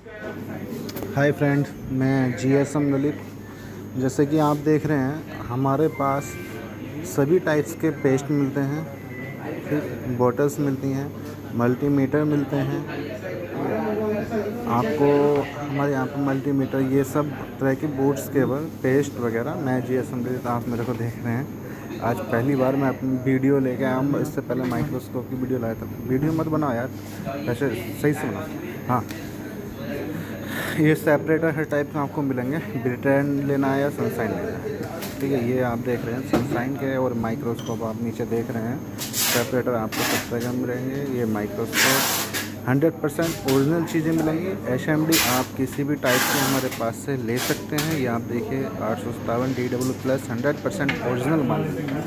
हाय friend, मैं GSM Lalit. जैसे कि आप देख रहे हैं, हमारे पास सभी टाइप्स के पेस्ट मिलते हैं, ठीक, बॉटल्स मिलती हैं, मल्टीमीटर मिलते हैं। आपको हमारे यहाँ पर मल्टीमीटर, ये सब तरह के बोर्ड्स, केबल, पेस्ट वगैरह। मैं GSM ललित, आप मेरे को देख रहे हैं। आज पहली बार मैं अपनी वीडियो लेके आया हूँ। इससे पहले माइक्रोस्कोप की वीडियो लाया था। वीडियो मत बनाओ यार, वैसे सही से बनाओ। हाँ, ये सेपरेटर हर टाइप के आपको मिलेंगे। ब्रिटेन लेना है या सनशाइन लेना है, ठीक है। ये आप देख रहे हैं सनशाइन के, और माइक्रोस्कोप आप नीचे देख रहे हैं। सेपरेटर आपको 70 का मिलेंगे। ये माइक्रोस्कोप 100% ओरिजिनल चीज़ें मिलेंगी। HMD आप किसी भी टाइप के हमारे पास से ले सकते हैं। ये आप देखिए 857 DW+ 100% ओरिजिनल माल,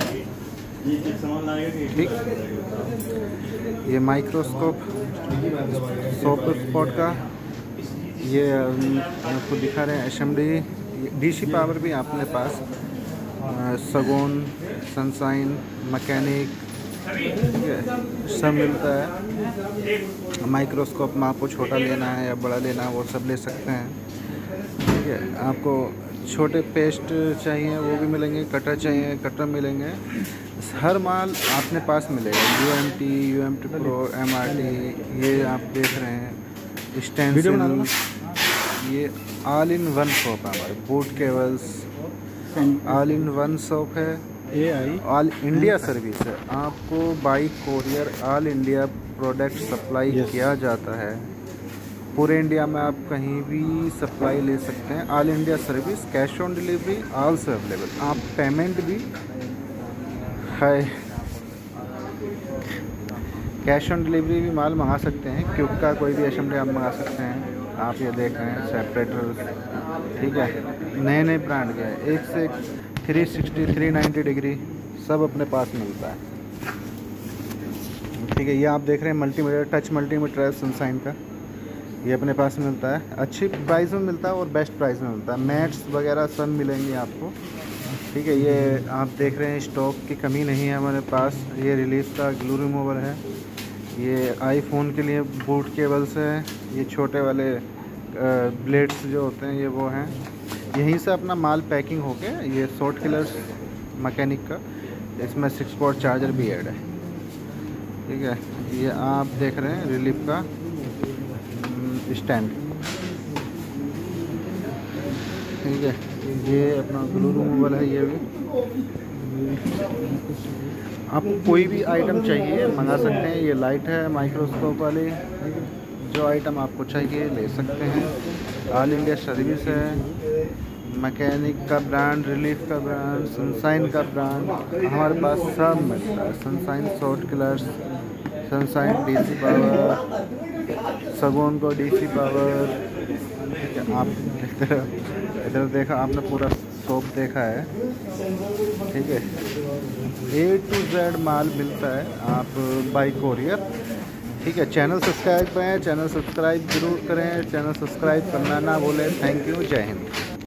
ठीक। ये माइक्रोस्कोप सोप स्पॉट का, ये आपको दिखा रहे हैं HMD। DC पावर भी अपने पास सगोन, सनशाइन, मैकेनिक, ठीक है, सब मिलता है। माइक्रोस्कोप में आपको छोटा लेना है या बड़ा लेना है, वो सब ले सकते हैं, ठीक है। आपको छोटे पेस्ट चाहिए वो भी मिलेंगे, कटर चाहिए कटर मिलेंगे। हर माल अपने पास मिलेगा। UMT Pro, MRT, ये आप देख रहे हैं, स्टेंसिल। ये ऑल इन वन शॉप है हमारे। Boot cables all in one shop है। ऑल इंडिया सर्विस है। आपको by courier all India product supply किया जाता है। पूरे इंडिया में आप कहीं भी सप्लाई ले सकते हैं। All India service, cash on delivery also available. आप पेमेंट भी है, कैश ऑन डिलीवरी भी माल मंगा सकते हैं। क्यूब का कोई भी HMD आप मंगा सकते हैं। आप ये देख रहे हैं सेपरेटर, ठीक है, नए नए ब्रांड के हैं। एक से एक 360, 390 डिग्री सब अपने पास मिलता है, ठीक है। ये आप देख रहे हैं मल्टीमीटर, टच मल्टीमीटर है सनशाइन का। ये अपने पास मिलता है, अच्छी प्राइस में मिलता है और बेस्ट प्राइस में मिलता है। मैट्स वगैरह सब मिलेंगे आपको, ठीक है। ये आप देख रहे हैं, स्टॉक की कमी नहीं है हमारे पास। ये रिलीफ का ग्लू रिमूवर है। ये आईफोन के लिए बूट केबल्स है। ये छोटे वाले ब्लेड्स जो होते हैं, ये वो हैं। यहीं से अपना माल पैकिंग होके, ये शॉर्ट किलर्स मैकेनिक का, इसमें 6 पोर्ट चार्जर भी ऐड है, ठीक है। ये आप देख रहे हैं रिलीफ का स्टैंड, ठीक है। ये अपना ग्लू रिमूवल है। ये भी आपको कोई भी आइटम चाहिए मंगा सकते हैं। ये लाइट है माइक्रोस्कोप वाली, जो आइटम आपको चाहिए ले सकते हैं। ऑल इंडिया सर्विस है। मैकेनिक का ब्रांड, रिलीफ का ब्रांड, सनशाइन का ब्रांड हमारे पास सब मिलता है। Sunshine short killers, sunshine DC power, सगोन को DC पावर, ठीक है। आप इधर देखा आपने, पूरा शॉप देखा है, ठीक है। A to Z माल मिलता है आप बाई कोरियर, ठीक है। चैनल सब्सक्राइब करें, चैनल सब्सक्राइब जरूर करें। चैनल सब्सक्राइब करना ना भूलें। थैंक यू, जय हिंद।